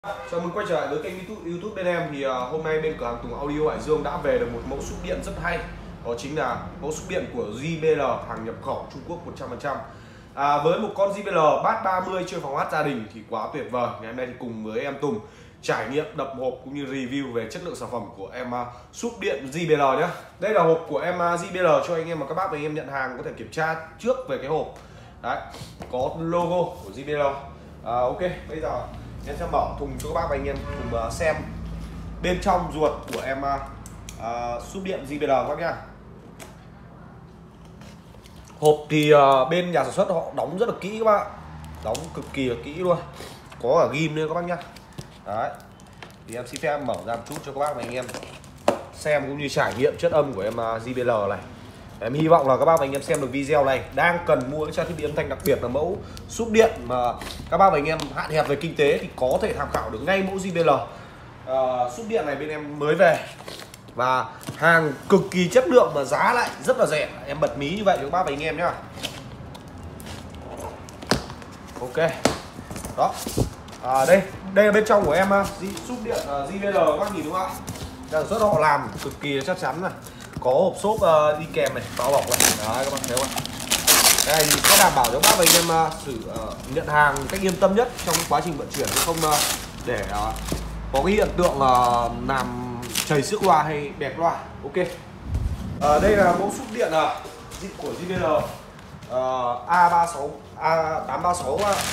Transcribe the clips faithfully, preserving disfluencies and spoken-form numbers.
Chào mừng quay trở lại với kênh YouTube YouTube bên em. Thì uh, hôm nay bên cửa hàng Tùng Audio Hải Dương đã về được một mẫu súp điện rất hay. Đó chính là mẫu súp điện của gi bê lờ, hàng nhập khẩu Trung Quốc một trăm phần trăm. À, với một con gi bê lờ Bass ba mươi chơi phòng hát gia đình thì quá tuyệt vời. Ngày hôm nay thì cùng với em Tùng trải nghiệm đập hộp cũng như review về chất lượng sản phẩm của em uh, súp điện gi bê lờ nhé. Đây là hộp của em uh, gi bê lờ cho anh em và các bác và anh em nhận hàng có thể kiểm tra trước về cái hộp. Đấy, có logo của gi bê lờ. À, ok, bây giờ em sẽ mở thùng cho các bác và anh em cùng uh, xem bên trong ruột của em uh, uh, súp điện gi bê lờ các bác nhá. Hộp thì uh, bên nhà sản xuất họ đóng rất là kỹ các bác, đóng cực kỳ là kỹ luôn, có cả ghim nữa các bác nhá. Đấy, thì em xin phép em mở ra một chút cho các bác và anh em xem cũng như trải nghiệm chất âm của em uh, gi bê lờ này. Em hy vọng là các bác và anh em xem được video này đang cần mua cái trang thiết bị âm thanh đặc biệt là mẫu súp điện mà các bác và anh em hạn hẹp về kinh tế thì có thể tham khảo được ngay mẫu gi bê lờ. À, súp điện này bên em mới về và hàng cực kỳ chất lượng mà giá lại rất là rẻ. Em bật mí như vậy cho các bác và anh em nhá. Ok. Đó. À, đây, đây là bên trong của em uh, súp điện uh, gi bê lờ các bác nhìn đúng không ạ? Nhà sản xuất họ làm cực kỳ chắc chắn này. Có hộp xốp uh, đi kèm này, bao bọc này. Đấy các bạn thấy không ạ? Cái này thì sẽ đảm bảo cho các bác và anh em uh, sử uh, nhận hàng cách yên tâm nhất trong quá trình vận chuyển, không uh, để uh, có cái hiện tượng uh, làm chảy xước loa hay bẹp loa. Ok. Uh, đây là mẫu súp điện uh, của gi bê lờ uh, A ba sáu A tám ba sáu. Đấy.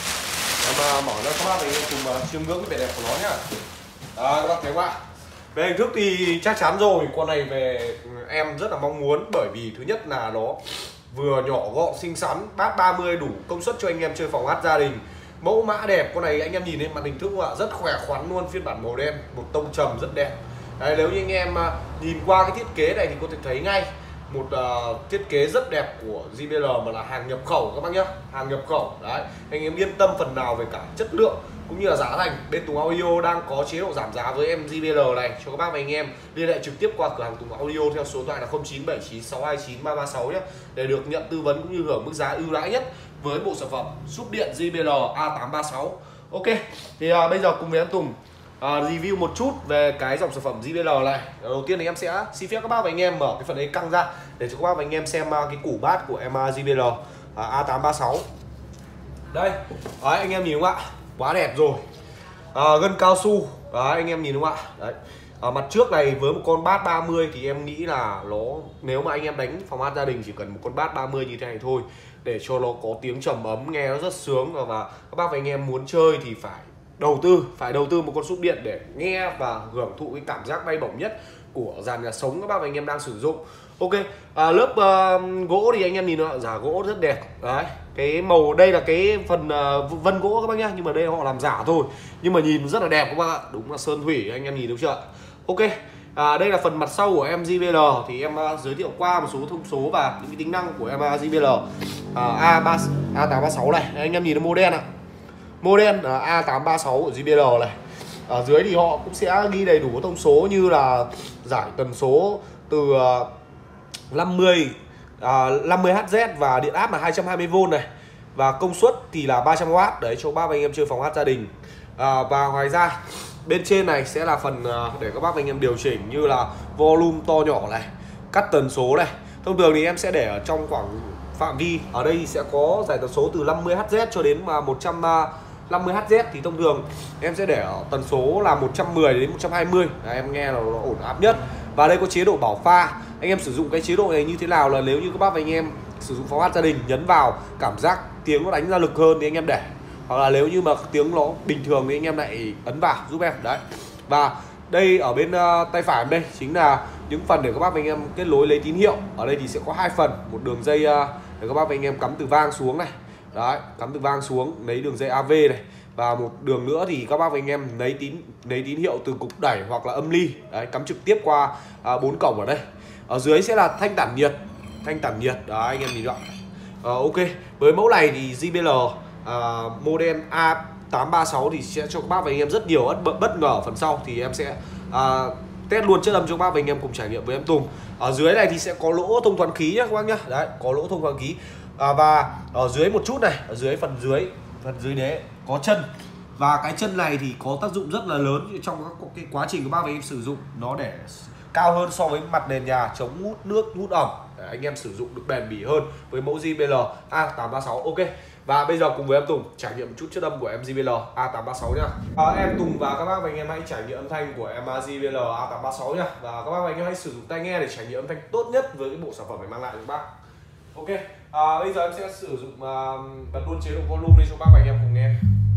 Em uh, mở ra các bác và anh em cùng uh, chiêm ngưỡng cái vẻ đẹp của nó nhá. Đấy các bác thấy không ạ? Về hình thức thì chắc chắn rồi, con này về em rất là mong muốn, bởi vì thứ nhất là nó vừa nhỏ gọn xinh xắn, Bass ba mươi đủ công suất cho anh em chơi phòng hát gia đình. Mẫu mã đẹp, con này anh em nhìn lên màn hình thức ạ, rất khỏe khoắn luôn, phiên bản màu đen, một tông trầm rất đẹp. Đấy, nếu như anh em nhìn qua cái thiết kế này thì có thể thấy ngay một uh, thiết kế rất đẹp của gi bê lờ mà là hàng nhập khẩu các bác nhá, hàng nhập khẩu. Đấy, anh em yên tâm phần nào về cả chất lượng cũng như là giá thành. Bên Tùng Audio đang có chế độ giảm giá với em gi bê lờ này cho các bác và anh em liên hệ trực tiếp qua cửa hàng Tùng Audio theo số điện thoại là không chín bảy chín sáu hai chín ba ba sáu nhé, để được nhận tư vấn cũng như hưởng mức giá ưu đãi nhất với bộ sản phẩm súp điện gi bê lờ A tám ba sáu. Ok, thì uh, bây giờ cùng với em Tùng uh, review một chút về cái dòng sản phẩm gi bê lờ này. Đầu tiên thì em sẽ xin phép các bác và anh em mở cái phần đấy căng ra để cho các bác và anh em xem uh, cái củ bass của em uh, gi bê lờ uh, A tám ba sáu. Đây, đấy, anh em nhìn không ạ? Quá đẹp rồi. À, gân cao su. Đấy, anh em nhìn đúng không ạ? Đấy. À, mặt trước này với một con Bass ba mươi thì em nghĩ là nó, nếu mà anh em đánh phòng hát gia đình chỉ cần một con Bass ba mươi như thế này thôi, để cho nó có tiếng trầm ấm nghe nó rất sướng. Và các bác và anh em muốn chơi thì phải đầu tư, phải đầu tư một con súp điện để nghe và hưởng thụ cái cảm giác bay bổng nhất của dàn nhạc sống các bác và anh em đang sử dụng. Ok, à, lớp uh, gỗ thì anh em nhìn nó giả gỗ rất đẹp. Đấy, cái màu đây là cái phần uh, vân gỗ các bác nhá, nhưng mà đây họ làm giả thôi, nhưng mà nhìn rất là đẹp các bác ạ, đúng là sơn thủy, anh em nhìn đúng chưa? Ok, à, đây là phần mặt sau của em gi bê lờ thì em uh, giới thiệu qua một số thông số và những cái tính năng của em uh, gi bê lờ uh, A tám ba sáu này. Anh em nhìn nó model ạ, model uh, A tám ba sáu của gi bê lờ này. Ở dưới thì họ cũng sẽ ghi đầy đủ thông số như là giải tần số từ uh, năm mươi à, năm mươi héc và điện áp là hai trăm hai mươi vôn này, và công suất thì là ba trăm oát đấy cho bác và anh em chơi phòng hát gia đình. À, và ngoài ra bên trên này sẽ là phần uh, để các bác và anh em điều chỉnh như là volume to nhỏ này, cắt tần số này. Thông thường thì em sẽ để ở trong khoảng phạm vi, ở đây thì sẽ có giải tần số từ năm mươi héc cho đến một trăm năm mươi héc, thì thông thường em sẽ để ở tần số là một trăm mười đến một trăm hai mươi. Đấy, em nghe là nó ổn áp nhất. Và đây có chế độ bảo pha. Anh em sử dụng cái chế độ này như thế nào là nếu như các bác và anh em sử dụng phòng hát gia đình nhấn vào cảm giác tiếng nó đánh ra lực hơn thì anh em để, hoặc là nếu như mà tiếng nó bình thường thì anh em lại ấn vào giúp em. Đấy. Và đây ở bên uh, tay phải đây chính là những phần để các bác và anh em kết nối lấy tín hiệu. Ở đây thì sẽ có hai phần, một đường dây uh, để các bác và anh em cắm từ vang xuống này. Đấy, cắm từ vang xuống lấy đường dây a vê này, và một đường nữa thì các bác và anh em lấy tín lấy tín hiệu từ cục đẩy hoặc là âm ly. Đấy, cắm trực tiếp qua bốn uh, cổng ở đây. Ở dưới sẽ là thanh tản nhiệt, thanh tản nhiệt. Đấy, anh em nhìn rõ. Uh, ok, với mẫu này thì gi bê lờ uh, model A tám ba sáu thì sẽ cho các bác và anh em rất nhiều bất, bất ngờ ở phần sau, thì em sẽ uh, test luôn chất âm cho các bác và anh em cùng trải nghiệm với em Tùng. Ở dưới này thì sẽ có lỗ thông thoáng khí nhá các bác nhá. Đấy, có lỗ thông thoáng khí. À, và ở dưới một chút này, ở dưới phần dưới phần dưới đế có chân Và cái chân này thì có tác dụng rất là lớn trong các cái quá trình của bác và anh em sử dụng, nó để cao hơn so với mặt nền nhà, chống hút nước, hút ẩm, để anh em sử dụng được bền bỉ hơn với mẫu gi bê lờ A tám ba sáu. Ok. Và bây giờ cùng với em Tùng trải nghiệm một chút chất âm của em gi bê lờ A tám ba sáu nhá. À, em Tùng và các bác và anh em hãy trải nghiệm âm thanh của em gi bê lờ A tám ba sáu nhá. Và các bác và anh em hãy sử dụng tai nghe để trải nghiệm âm thanh tốt nhất với cái bộ sản phẩm này mang lại cho các bác. Ok. À, bây giờ em sẽ sử dụng uh, bật luôn chế độ volume đi cho các bác và anh em cùng nghe.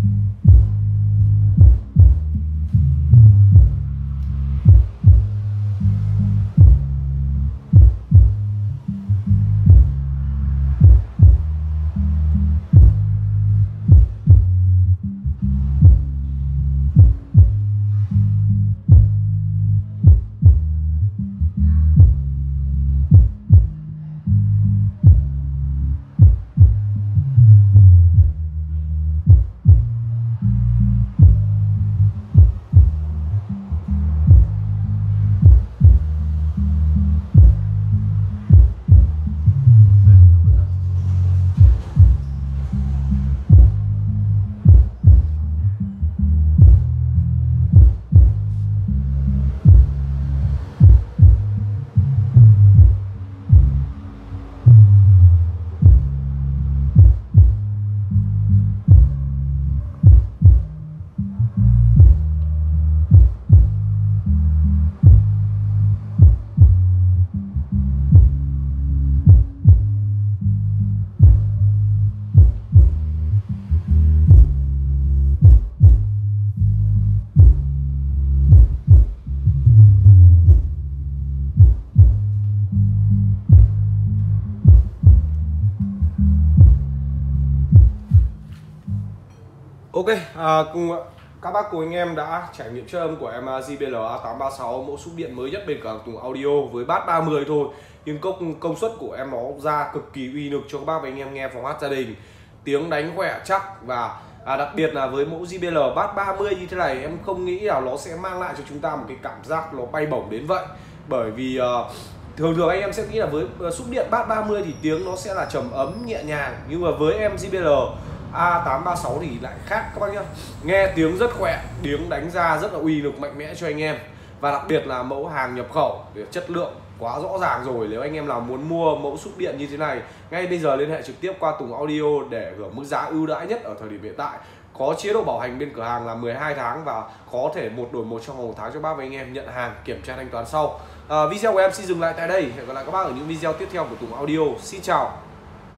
Ok, à, cùng các bác cùng anh em đã trải nghiệm chất âm của em gi bê lờ A tám ba sáu, mẫu súp điện mới nhất bên cửa hàng Tùng Audio với bass ba mươi thôi, nhưng công công suất của em nó ra cực kỳ uy lực cho các bác và anh em nghe phòng hát gia đình, tiếng đánh khỏe chắc. Và à, đặc biệt là với mẫu gi bê lờ bass ba mươi như thế này, em không nghĩ là nó sẽ mang lại cho chúng ta một cái cảm giác nó bay bổng đến vậy. Bởi vì uh, thường thường anh em sẽ nghĩ là với uh, súp điện bass ba mươi thì tiếng nó sẽ là trầm ấm nhẹ nhàng, nhưng mà với em gi bê lờ A tám ba sáu thì lại khác các bác nhá. Nghe tiếng rất khỏe, tiếng đánh ra rất là uy lực mạnh mẽ cho anh em. Và đặc biệt là mẫu hàng nhập khẩu, chất lượng quá rõ ràng rồi. Nếu anh em nào muốn mua mẫu súp điện như thế này, ngay bây giờ liên hệ trực tiếp qua Tùng Audio để hưởng mức giá ưu đãi nhất ở thời điểm hiện tại. Có chế độ bảo hành bên cửa hàng là mười hai tháng và có thể một đổi một trong vòng một tháng cho bác và anh em nhận hàng, kiểm tra thanh toán sau. À, video của em xin dừng lại tại đây. Hẹn gặp lại các bác ở những video tiếp theo của Tùng Audio. Xin chào.